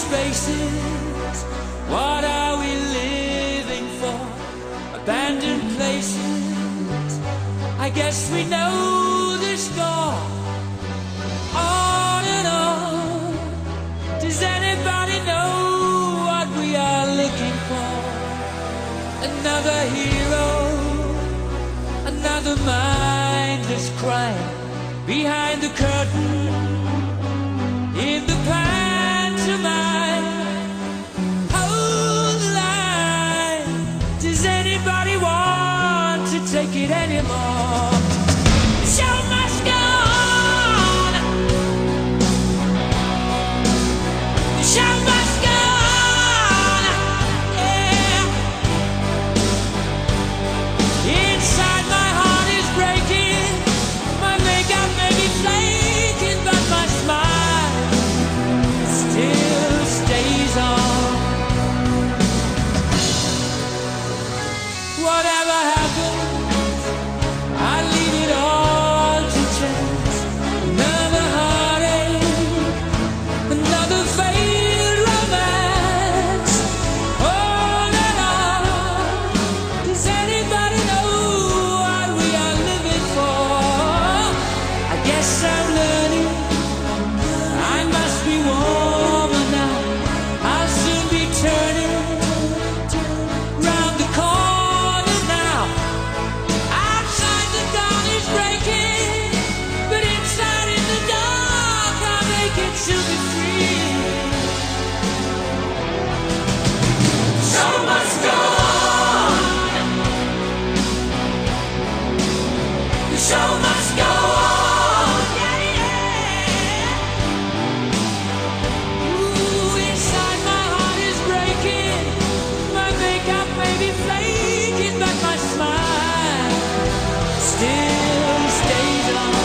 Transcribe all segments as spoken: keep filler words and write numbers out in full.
spaces. What are we living for? Abandoned places. I guess we know the score. On and on. Does anybody know what we are looking for? Another hero, another mindless crime behind the curtain, in the pantomime. Hold the line. Does anybody want to take it anymore? The show must go on. The show must go on. Yeah. Inside my heart is breaking. My makeup may be flaking, but my smile still stays on. Whatever happens, I leave it all to chance. Another heartache, another failed romance. On and on. Does anybody know what we are living for? I guess I'm learning. I must be warmer now. I'll soon be turning round the corner now. Outside the dawn is breaking, but inside in the dark I'll make it to be free. Show must go on. The show must go on. Yeah, yeah. Ooh, inside my heart is breaking. My makeup may be flaking, but my smile still stays on.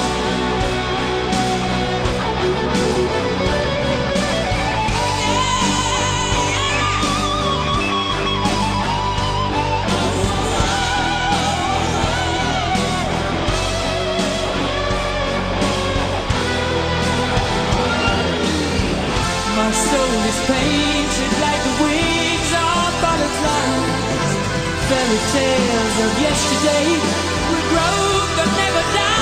My soul is painted like the wings of butterflies. Fairy tales of yesterday will grow but never die.